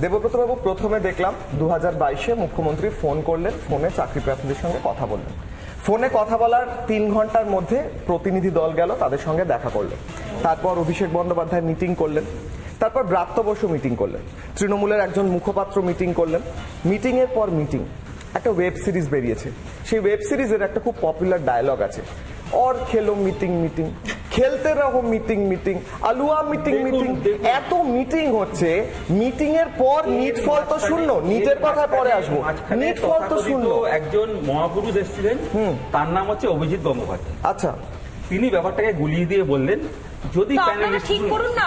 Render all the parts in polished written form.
দেবব্রত বাবু, প্রথমে দেখলাম 2022-এ মুখ্যমন্ত্রী ফোন করলেন, ফোনে চাকরি প্রার্থীদের সঙ্গে কথা বললেন। ফোনে কথা বলার 3 ঘন্টার মধ্যে প্রতিনিধি দল গেল, তাদের সঙ্গে দেখা করলেন। তারপর অভিষেক বন্দ্যোপাধ্যায় মিটিং করলেন, তারপর ব্রাত্য বসু মিটিং করলেন, তৃণমূলের একজন মুখপাত্র মিটিং করলেন। মিটিং এর পর মিটিং, একটা ওয়েব সিরিজ বেরিয়েছে। সেই ওয়েব সিরিজের একটা খুব পপুলার ডায়লগ আছে, और खेलो मीटिंग मीटिंग, খেলতে রহো মিটিং মিটিং, আলুয়া মিটিং মিটিং। এত মিটিং হচ্ছে, মিটিং এর পর নিট ফল তো শূন্য। নিটের কথা পরে আসবো, নিট ফল তো শূন্য। একজন মহাপুরুষ এসেছিলেন, তার নাম হচ্ছে অভিজিৎ গঙ্গোপাধ্যায়। আচ্ছা, তিনি ব্যাপারটাকে গুলিয়ে দিয়ে বললেন যদি ঠিক করুন না,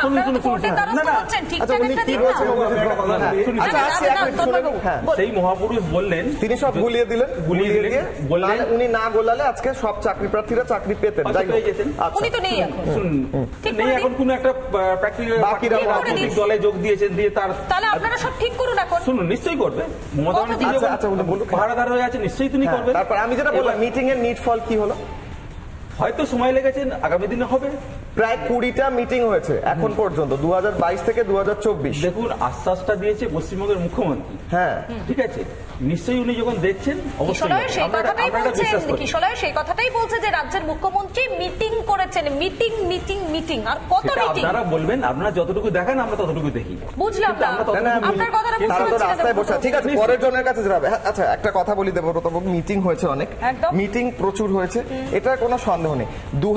সেই মহাপুরুষ বললেন, তিনি সব গুলিয়ে দিলেন, গুলিয়ে দিয়ে বললেন উনি না গোলালে আজকে সব চাকরি প্রার্থীরা চাকরি পেতেন। উনি তো নেই এখন, নেই এখন কোন একটা প্র্যাকটিক্যাল দলে যোগ দিয়েছেন, দিয়ে তাহলে আপনারা সব ঠিক করুন এখন। শুনুন, নিশ্চয়ই করবে। মমতা ব্যানার্জি পাহারাদার হয়ে আছে, নিশ্চয়ই তিনি করবেন। তারপর আমি যেটা বললাম, মিটিং এর নিট ফল কি হলো? হয়তো সময় লেগেছেন, আগামী দিনে হবে। প্রায় 20টা মিটিং হয়েছে এখন পর্যন্ত, 2022 থেকে 2024। দেখুন, আশ্বাসটা দিয়েছে পশ্চিমবঙ্গের মুখ্যমন্ত্রী। হ্যাঁ, ঠিক আছে, নিশ্চয়ই উনি যখন দেখছেন অবশ্যই সেই কথাটাই বলছে যে রাজ্যের মুখ্যমন্ত্রী মিটিং করেছেন, মিটিং মিটিং মিটিং। আর কত মিটিং আপনারা বলবেন, আপনারা যতটুকু দেখান আমরা ততটুকু দেখি। বুঝলাম না আপনার কথাটা, রাস্তায় বসে। ঠিক আছে, পরের জনের কাছে যাবে। আচ্ছা, একটা কথা বলি দেবব্রত বাবু, মিটিং হয়েছে অনেক, মিটিং প্রচুর হয়েছে, এটার কোনো সন্দেহ নেই।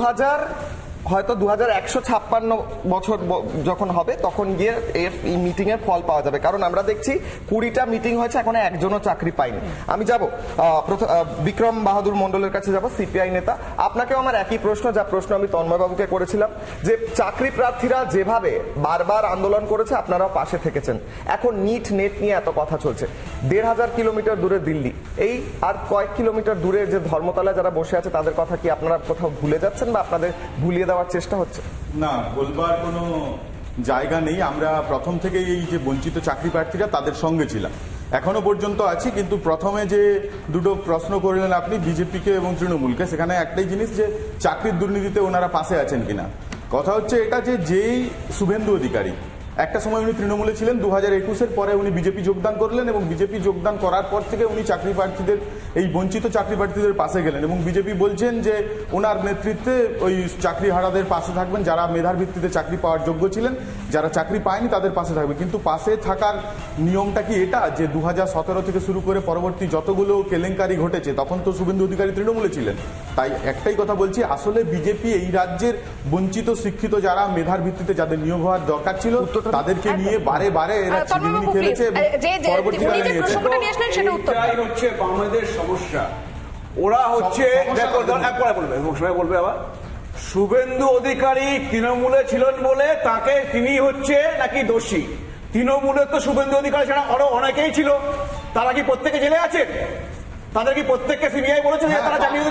2156 বছর যখন হবে তখন গিয়ে এই মিটিং এর ফল পাওয়া যাবে। কারণ আমরা দেখছি 20টা মিটিং হয়েছে, এখন একজনও চাকরি পায়নি। আমি যাব বিক্রম বাহাদুর মন্ডলের কাছে যাব, সিপিআই নেতা। আপনাকেও আমার একই প্রশ্ন, যা প্রশ্ন আমি তন্ময় বাবুকে করেছিলাম, যে চাকরি প্রার্থীরা যেভাবে বারবার আন্দোলন করেছে, আপনারাও পাশে থেকেছেন। এখন নিট নেট নিয়ে এত কথা চলছে, 1500 কিলোমিটার দূরে দিল্লি, এই আর কয়েক কিলোমিটার দূরে যে ধর্মতলায় যারা বসে আছে, তাদের কথা কি আপনারা কোথাও ভুলে যাচ্ছেন বা আপনাদের ভুলিয়ে দেওয়ার চেষ্টা হচ্ছে? না, বলবার কোনো জায়গা নেই। আমরা প্রথম থেকে এই যে বঞ্চিত চাকরি প্রার্থীরা তাদের সঙ্গে ছিলাম, এখনো পর্যন্ত আছি। কিন্তু প্রথমে যে দুটো প্রশ্ন করলেন আপনি বিজেপিকে এবং তৃণমূলকে, সেখানে একটাই জিনিস যে চাকরির দুর্নীতিতে ওনারা পাশে আছেন কিনা। কথা হচ্ছে এটা যে যেই শুভেন্দু অধিকারী একটা সময় উনি তৃণমূলে ছিলেন, 2021-এর পরে উনি বিজেপি যোগদান করলেন এবং বিজেপি যোগদান করার পর থেকে উনি চাকরি প্রার্থীদের, এই বঞ্চিত চাকরি প্রার্থীদের পাশে গেলেন এবং বিজেপি বলছেন যে ওনার নেতৃত্বে ওই চাকরি হারাদের পাশে থাকবেন, যারা মেধার ভিত্তিতে চাকরি পাওয়ার যোগ্য ছিলেন, যারা চাকরি পায়নি তাদের পাশে থাকবে। কিন্তু পাশে থাকার নিয়মটা কি এটা যে 2017 থেকে শুরু করে পরবর্তী যতগুলো কেলেঙ্কারি ঘটেছে, তখন তো শুভেন্দু অধিকারী তৃণমূলে ছিলেন। তাই একটাই কথা বলছি, আসলে বিজেপি এই রাজ্যের বঞ্চিত শিক্ষিত যারা মেধার ভিত্তিতে যাদের নিয়োগ হওয়ার দরকার ছিল, তাদেরকে নিয়ে বারে বারে এরা চিনিমিনি খেলেছে এবং পরবর্তীকালে নিয়েছে। এটাই হচ্ছে বাংলাদেশ সমস্যা। ওরা হচ্ছে বলবে আবার শুভেন্দু অধিকারী তৃণমূলে ছিলেন বলে তাকে তিনি হচ্ছে নাকি দোষী। তৃণমূলে তো শুভেন্দু অধিকারী ছাড়া আরো অনেকেই ছিল, তারা কি প্রত্যেকে জেলে আছে? তাদের কি প্রত্যেককে সিবিআই বলেছে যে তারা জামিনে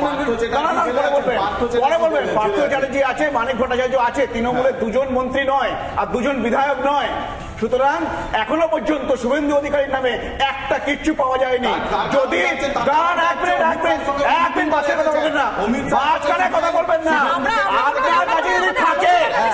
বলবেন? পার্থ চ্যাটার্জি আছে, মানিক ভট্টাচার্য আছে, তৃণমূলের 2জন মন্ত্রী নয় আর 2জন বিধায়ক নয়। সুতরাং এখনো পর্যন্ত শুভেন্দু অধিকারীর নামে একটা কিচ্ছু পাওয়া যায়নি। যদি একদিন বাসে কথা বলবেন না, মাঝখানে কথা বলবেন না, আপনার কাছে যদি থাকে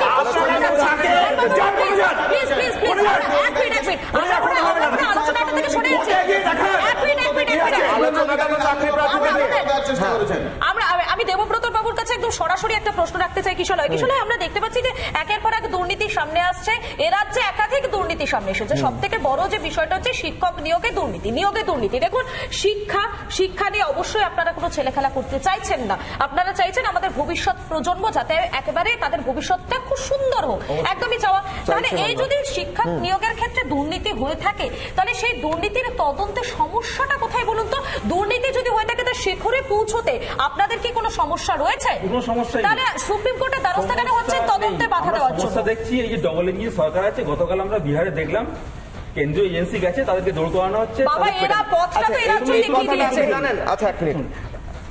আমি দেবব্রত বাবুর কাছে একদম সরাসরি একটা প্রশ্ন রাখতে চাই। কিশোরয়, আমরা দেখতে পাচ্ছি যে একের পর এক দুর্নীতি সামনে আসছে। এ রাজ্যে একাধিক দুর্নীতি সামনে এসেছে। সব থেকে বড় যে বিষয়টা হচ্ছে শিক্ষক নিয়োগে দুর্নীতি। দেখুন, শিক্ষা নিয়ে অবশ্যই আপনারা কোনো ছেলেখেলা করতে চাইছেন না। আপনারা চাইছেন আমাদের ভবিষ্যৎ প্রজন্ম যাতে একেবারে তাদের ভবিষ্যৎটা খুব সুন্দর হোক, একদমই চাওয়া। তাহলে এই যদি শিক্ষক নিয়োগের ক্ষেত্রে দুর্নীতি হয়ে থাকে, তাহলে সেই দুর্নীতির তদন্তের সমস্যাটা কোথায় বলুন তো? দুর্নীতি যদি হয়ে থাকে তার শেখরে পৌঁছতে আপনাদের কি কোনো সমস্যা রয়েছে? কোনো সমস্যা নেই। তাহলে সুপ্রিম কোর্টের দ্বারস্থ কেন হচ্ছে তদন্তে বাধা দেওয়ার জন্য? সমস্যা দেখছি এই যে ডবল ইঞ্জিন সরকার আছে। গতকাল আমরা বিহারে দেখলাম কেন্দ্রীয় এজেন্সি গেছে, তাদেরকে দৌড় করানো হচ্ছে। বাবা, এরা পথটা তো এরা চলে কি দিয়েছে জানেন? আচ্ছা, এক মিনিট,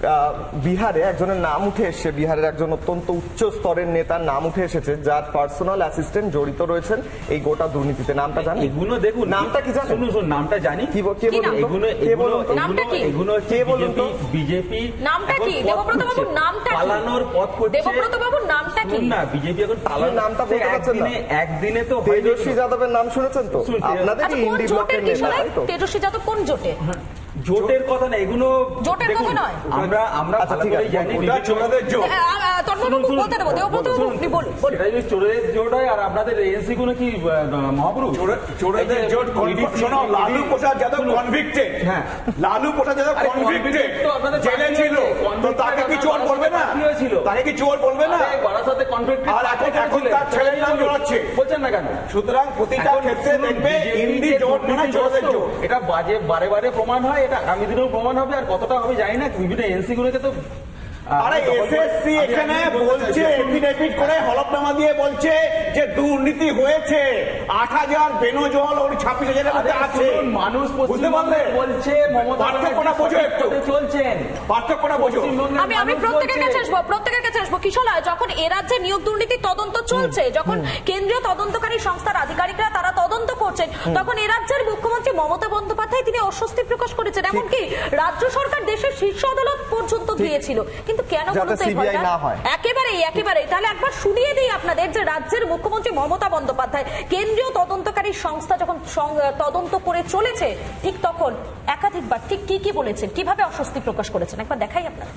বিহারে একজনের নাম উঠে এসেছে, বিহারের একজন অত্যন্ত উচ্চ স্তরের নেতার নাম উঠে এসেছে যার পার্সোনাল অ্যাসিস্ট্যান্ট জড়িত রয়েছেন এই গোটা দুর্নীতিতে। নামটা জানেন? এগুলো দেখুন, নামটা কি জানেন? শুনুন, নামটা জানি। কে বলুন? এগুলো নামটা কি? এগুলো হচ্ছে বিজেপি। নামটা কি? দেবব্রত বাবুর নামটা কি? পালানোর পথ করছে। দেবব্রত বাবুর নামটা কি? না, বিজেপি এখন পালানোর নামটা বলতে পারছেন না? একদিনে তো তেজস্বী যাদবের নাম শুনেছেন তো? আপনাদের আচ্ছা, কোন ইন্ডি ব্লকের জোটের নেতা, বিষয়? তাই তো? তেজস্বী যাদব কোন জোটে? জোটের কথা না, এগুলো জোটের কথা দেখুন, নয়। আমরা আচ্ছা, ভালো ঠিক করেই আছে, জানি ওটা চোরাদের জোট। তন্ময়বাবু বলতে দেবো, দেবব্রত বাবু আপনি বলুন। সেটাই যদি চোরের জোট হয়, আর আপনাদের এএনসি গুলো কি মহাপুরুষ? চোরাদের জোট শোনো, লালু প্রসাদ যাদব কনভিক্টেড। হ্যাঁ, লালু প্রসাদ যাদব আরে কনভিক্টেড, তো আপনাদের জেলে ছিল, তো তাকে কি চোর বলবে না? কি হয়েছিল? তাকে কি চোর বলবে না? বারাসাতে কনভিক্টেড। আর এখন তার ছেলের নাম জড়াচ্ছে। বলছেন না কেন? সুতরাং প্রতিটা ক্ষেত্রে দেখবে ইন্ডি জোট মানে চোরাদের জোট। এটা বারে বারে প্রমাণ হয়, এটা আগামী দিনেও প্রমাণ হবে, আর কতটা হবে জানি না। বিভিন্ন এনসি গুলোকে তো আরে এসএসসি এখানে বলছে, এফিডেভিট করে হলফনামা দিয়ে বলছে যে দুর্নীতি হয়েছে, 8,000 বেনজল ওর 26,000 মধ্যে আছে। মানুষ বুঝতে পারলে? বলছে মমতা পার্থক্যটা বোঝো একটু, চলছেন, পার্থক্যটা বোঝো। আমি প্রত্যেকের কাছে আসবো কিশোরলাল, যখন এ রাজ্যে নিয়োগ দুর্নীতি তদন্ত চলছে, যখন কেন্দ্রীয় তদন্তকারী সংস্থার আধিকারিকরা তারা তদন্ত করছেন, তখন এ রাজ্যের মুখ্যমন্ত্রী মমতা বন্দ্যোপাধ্যায় তিনি অস্বস্তি প্রকাশ করেছেন, এমনকি রাজ্য সরকার দেশের শীর্ষ আদালত পর্যন্ত গিয়েছিল। কিন্তু কেন বলুন তো? একেবারেই তাহলে একবার শুনিয়ে দিই আপনাদের যে রাজ্যের মুখ্যমন্ত্রী মমতা বন্দ্যোপাধ্যায় কেন্দ্রীয় তদন্তকারী সংস্থা যখন তদন্ত করে চলেছে, ঠিক তখন একাধিকবার ঠিক কি বলেছেন, কিভাবে অস্বস্তি প্রকাশ করেছেন, একবার দেখাই আপনারা।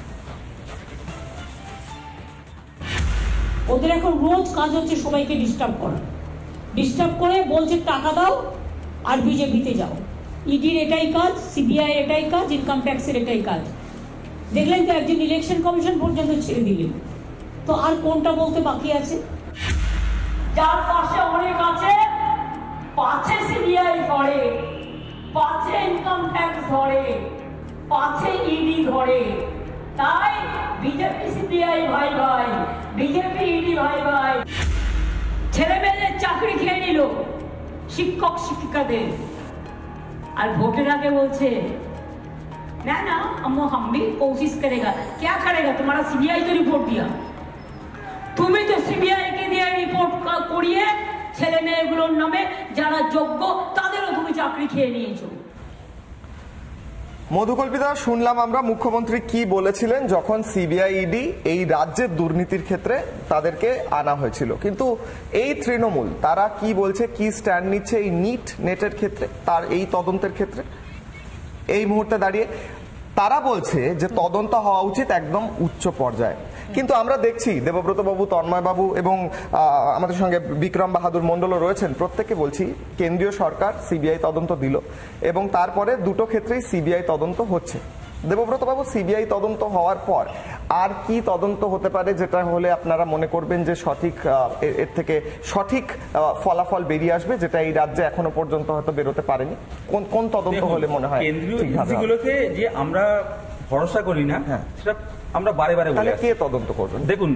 ওদের এখন রোজ কাজ হচ্ছে সবাইকে ডিস্টার্ব করে বলছে টাকা দাও আর বিজেপিতে যাও। ইডির এটাই কাজ, সিবিআই এটাই কাজ, ইনকাম ট্যাক্সের এটাই কাজ। দেখলেন তো একদিন ইলেকশন কমিশন পর্যন্ত ছেড়ে দিলেন, তো আর কোনটা বলতে বাকি আছে? যার পাশে অনেক আছে, পাছে সিবিআই ধরে, পাছে ইনকাম ট্যাক্স ধরে, পাছে ইডি ধরে। তাই বিজেপি সিবিআই ভাই ভাই, বিজেপি ইডি ভাই ভাই। ছেলে মেয়েদের চাকরি খেয়ে নিল শিক্ষক শিক্ষিকাদের, আর ভোটের আগে বলছে ना हम भी कोशिश करेगा। क्या करेगा? तुम्हारा सीबीआई तो रिपोर्ट दिया, तुम्हें तो सीबीआई के दिया रिपोर्ट करिए ছেলে মেয়েগুলোর নামে যারা যোগ্য তাদেরও তুমি চাকরি খেয়ে নিয়েছো। মধুকল্পিতা, শুনলাম আমরা মুখ্যমন্ত্রী কি বলেছিলেন যখন সিবিআই ইডি এই রাজ্যের দুর্নীতির ক্ষেত্রে তাদেরকে আনা হয়েছিল, কিন্তু এই তৃণমূল তারা কি বলছে, কি স্ট্যান্ড নিচ্ছে এই নেটের ক্ষেত্রে, তার এই তদন্তের ক্ষেত্রে এই মুহূর্তে দাঁড়িয়ে? তারা বলছে যে তদন্ত হওয়া উচিত একদম উচ্চ পর্যায়ে, কিন্তু আমরা দেখছি দেবব্রত বাবু, তন্ময় বাবু এবং আমাদের সঙ্গে বিক্রম বাহাদুর মন্ডলও রয়েছেন, প্রত্যেকে বলছি কেন্দ্রীয় সরকার সিবিআই তদন্ত দিল এবং তারপরে দুটো ক্ষেত্রেই সিবিআই তদন্ত হচ্ছে। দেবব্রত বাবু, সিবিআই তদন্ত হওয়ার পর আর কি তদন্ত হতে পারে যেটা হলে আপনারা মনে করবেন যে সঠিক, এর থেকে সঠিক ফলাফল বেরিয়ে আসবে, যেটা এই রাজ্যে এখনো পর্যন্ত হয়তো বেরোতে পারেনি? কোন তদন্ত হলে মনে হয় কেন্দ্রীয় এজেন্সিগুলোকে যে আমরা ভরসা করি না, সেটা আমরা বারে বারে বলি। কে তদন্ত করবেন? দেখুন,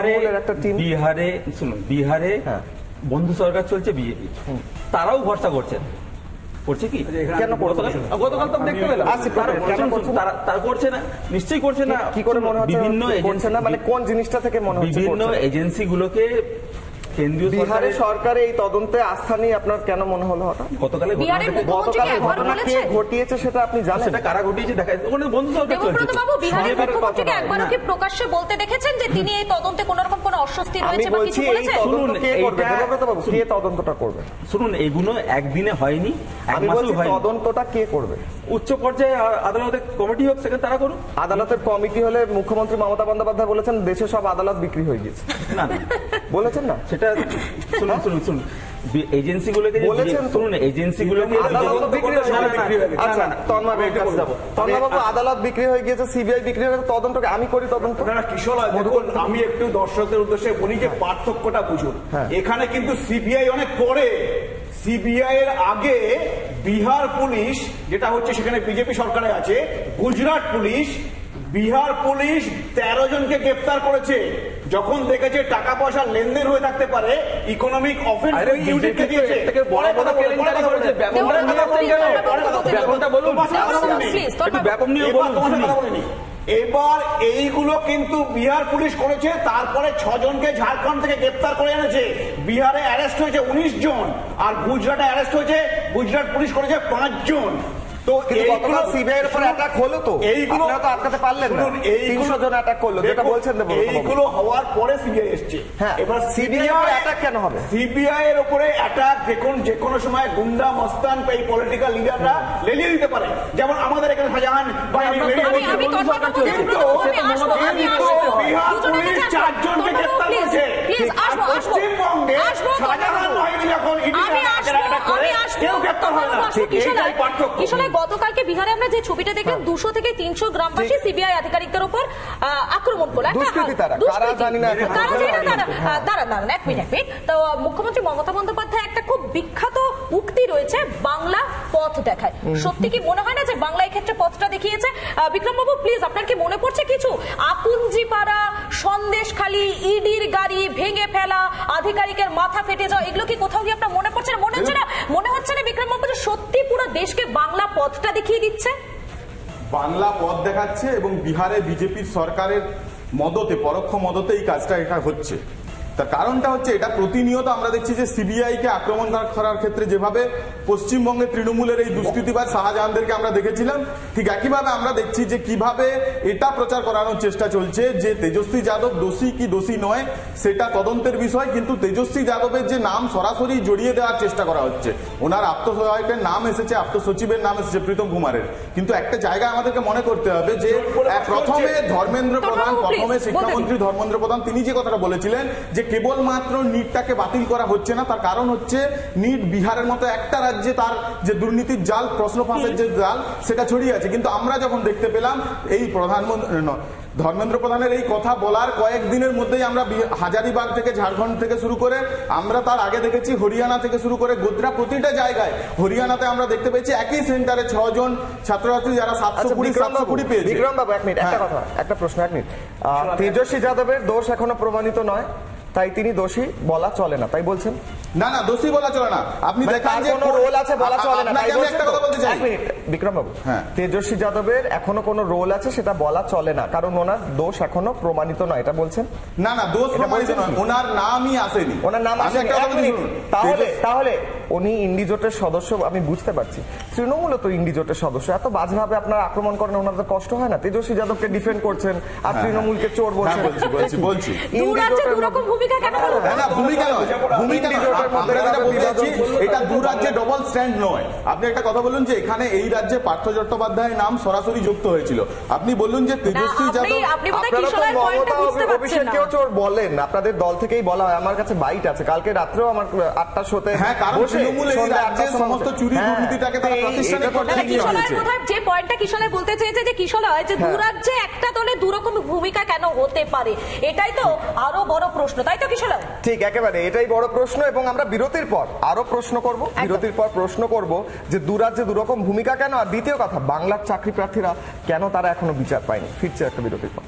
বিহারে বন্ধু সরকার চলছে, বিজেপি, তারাও ভরসা করছেন, করছে কি? কেন গতকাল তো দেখতে পেলাম তারা করছে না, নিশ্চয়ই করছে না। কি করে মনে হচ্ছে বিভিন্ন এজেন্সি না, মানে কোন জিনিসটা থেকে মনে হচ্ছে? বিভিন্ন এজেন্সিগুলোকে কেন্দ্রীয় বিহারের সরকারে এই তদন্তে আস্থা নেই আপনার কেন মনে হলো হঠাৎ? গতকাল ঘটিয়েছে সেটা আপনি জানেন? সেটা কারা ঘটিয়েছে দেখা, ওখানে বন্ধু সরকার চলছে। দেবব্রত বাবু, বিহারের মুখ্যমন্ত্রীকে একবারও কি প্রকাশ্যে বলতে দেখেছেন যে তিনি এই তদন্তে কোন রকম কোনো অস্বস্তি রয়েছে বা কিছু বলেছেন? শুনুন, কে করবে দেবব্রত বাবু, কে তদন্তটা করবে? শুনুন, এগুলো একদিনে হয়নি, এক মাসেও হয়নি। তদন্তটা কে করবে? উচ্চ পর্যায়ে আদালতের কমিটি হোক, সেখানে তারা করুন। আদালতের কমিটি হলে মুখ্যমন্ত্রী মমতা বন্দ্যোপাধ্যায় বলেছেন দেশে সব আদালত বিক্রি হয়ে গেছে, না বলেছেন না? সেটা শুনুন এজেন্সিগুলোকে বলেছেন, শুনুন এজেন্সিগুলোকে আদালত বিক্রি হয়ে গিয়েছে, সিবিআই বিক্রি হয়ে গেছে, তদন্তকে আমি করি তদন্ত। কিশোর, দেখুন আমি একটু দর্শকদের উদ্দেশ্যে বলি যে পার্থক্যটা বুঝুন। এখানে কিন্তু সিবিআই অনেক পরে, সিবিআই এর আগে বিহার পুলিশ, যেটা হচ্ছে সেখানে বিজেপি সরকারে আছে, গুজরাট পুলিশ, বিহার পুলিশ 13 জনকে গ্রেফতার করেছে যখন দেখেছে টাকা পয়সা লেনদেন হয়ে থাকতে পারে, ইকোনমিক অফেন্স ইউনিটকে দিয়েছে। ব্যাপক নিয়ে এবার এইগুলো কিন্তু বিহার পুলিশ করেছে, তারপরে 6 জনকে ঝাড়খণ্ড থেকে গ্রেপ্তার করে এনেছে। বিহারে অ্যারেস্ট হয়েছে 19 জন, আর গুজরাটে অ্যারেস্ট হয়েছে, গুজরাট পুলিশ করেছে 5 জন। তো এইগুলো সিবিআই এর উপর অ্যাটাক হলো, তো এইগুলো আপনারা তো আটকাতে পারলেন না। 300 জন অ্যাটাক করলো, যেটা বলছেন এইগুলো হওয়ার পরে সিবিআই এসছে। হ্যাঁ, এবার সিবিআই এর অ্যাটাক কেন হবে? সিবিআই এর উপরে অ্যাটাক যে কোনো সময় গুন্ডা মস্তান এই পলিটিক্যাল লিডাররা লেলিয়ে দিতে পারে, যেমন আমাদের এখানে শাহজাহান বাহিনী বিহার পুলিশ 4 জনকে গ্রেপ্তার করেছে। পশ্চিমবঙ্গে শাহজাহান বাহিনী যখন কেউ গ্রেপ্তার হয় না। কিশোরে গতকালকে বিহারে আমরা যে ছবিটা দেখলাম, 200 থেকে 300 গ্রামবাসী সিবিআই আধিকারিকদের উপর আক্রমণ করলো। দাঁড়ান এক মিনিট। তো মুখ্যমন্ত্রী মমতা বন্দ্যোপাধ্যায় একটা খুব বিখ্যাত উক্তি রয়েছে, বাংলা পথ দেখায়। সত্যি কি মনে হয় না যে বাংলা এই ক্ষেত্রে পথটা দেখিয়েছে? বিক্রমবাবু প্লিজ, আপনার কি মনে পড়ছে কিছু? আকুঞ্জিপাড়া, সন্দেশখালী, ইডির গাড়ি ভেঙে ফেলা, আধিকারিকের মাথা ফেটে যাওয়া, এগুলো কি কোথাও গিয়ে আপনার মনে পড়ছে না? মনে হচ্ছে না বিক্রমবাবু যে সত্যি পুরো দেশকে বাংলা পথটা দেখিয়ে দিচ্ছে? বাংলা পথ দেখাচ্ছে, এবং বিহারে বিজেপির সরকারের মদতে, পরোক্ষ মদতে এই কাজটা এটা হচ্ছে। তার কারণটা হচ্ছে, এটা প্রতিনিয়ত আমরা দেখছি যে সিবিআই কে আক্রমণ করার ক্ষেত্রে যেভাবে পশ্চিমবঙ্গে তৃণমূলের এই দুষ্কৃতিবাজ শাহজাহানদেরকে আমরা দেখেছিলাম, ঠিক একইভাবে আমরা দেখছি যে কিভাবে এটা প্রচার করানোর চেষ্টা চলছে যে তেজস্বী যাদব দোষী কি দোষী নয় সেটা তদন্তের বিষয়, কিন্তু তেজস্বী যাদবের যে নাম সরাসরি জড়িয়ে দেওয়ার চেষ্টা করা হচ্ছে। ওনার আত্মসহায়কের নাম এসেছে, আত্মসচিবের নাম এসেছে প্রীতম কুমারের, কিন্তু একটা জায়গায় আমাদেরকে মনে করতে হবে যে প্রথমে ধর্মেন্দ্র প্রধান, প্রথমে শিক্ষামন্ত্রী ধর্মেন্দ্র প্রধান তিনি যে কথাটা বলেছিলেন যে কেবলমাত্র নিটটাকে বাতিল করা হচ্ছে না, তার কারণ হচ্ছে নিট বিহারের মতো একটা রাজ্যে তার যে দুর্নীতির জাল, প্রশ্ন ফাঁসের যে জাল, সেটা ছড়িয়ে আছে। কিন্তু আমরা যখন দেখতে পেলাম এই প্রধানমন্ত্রী ধর্মেন্দ্র প্রধানের এই কথা বলার কয়েকদিনের মধ্যেই আমরা হাজারিবাগ থেকে, ঝাড়খণ্ড থেকে শুরু করে, আমরা তার আগে দেখেছি হরিয়ানা থেকে শুরু করে গোদ্রা, প্রতিটা জায়গায় হরিয়ানাতে আমরা দেখতে পেয়েছি একই সেন্টারে 6 জন ছাত্রছাত্রী যারা 720 পেয়েছে। বিক্রম বাবু এক মিনিট, একটা কথা, একটা প্রশ্ন, এক মিনিট। তেজস্বী যাদবের দোষ এখনো প্রমাণিত নয়, তাই তিনি দোষী বলা চলে না, তাই বলছেন? না না, দোষী বলা চলে না। আপনি দেখান যে কোনো রোল আছে বলা চলে না, তাই বলছেন? একটা কথা বলতে চাই। এক মিনিট বিক্রম বাবু, হ্যাঁ, তেজস্বী যাদবের এখনো কোনো রোল আছে সেটা বলা চলে না, কারণ ওনার দোষ এখনো প্রমাণিত নয়, এটা বলছেন? না না, দোষ প্রমাণিত নয়, ওনার নামই আসেনি। ওনার নাম আসেনি। তাহলে উনি ইন্ডি জোটের সদস্য, আমি বুঝতে পারছি, তৃণমূল তো ইন্ডি জোটের সদস্য, এত বাজেভাবে আপনারা আক্রমণ করেন, ওনাদের কষ্ট হয় না? তেজস্বী যাদবকে ডিফেন্ড করছেন আর তৃণমূলকে চোর বলছেন। বলছি ভূমিকা কেন হলো? না, ভূমিকা নয়, ভূমিকা নয়, এটা দু রাজ্যে ডবল স্ট্যান্ড নয়। আপনি একটা কথা বলুন যে এখানে এই রাজ্যে পার্থ চট্টোপাধ্যায়ের নাম সরাসরি যুক্ত হয়েছিল, আপনি বলুন যে তেজস্বী যাদব, অভিষেককেও চোর বলেন, আপনাদের দল থেকেই বলা হয়, আমার কাছে বাইট আছে, কালকে রাত্রেও আমার 8টার শোতে। হ্যাঁ, কারণ তৃণমূল এই রাজ্যের সমস্ত চুরি দুর্নীতিটাকে তারা প্রাতিষ্ঠানিক করতে গিয়েছে। যে পয়েন্টটা কিশোর বলতে চেয়েছে যে কিশোর হয় যে দু রাজ্যে একটা দলে দুরকম ভূমিকা কেন হতে পারে, এটাই তো আরো বড় প্রশ্ন, তাই তো কিশোর? ঠিক, একেবারে এটাই বড় প্রশ্ন, এবং আমরা বিরতির পর আরো প্রশ্ন করব, বিরতির পর প্রশ্ন করব যে দু রাজ্যে দুরকম ভূমিকা কেন, আর দ্বিতীয় কথা, বাংলার চাকরি প্রার্থীরা কেন তারা এখনো বিচার পায়নি। ফিরছে একটা বিরতির পর।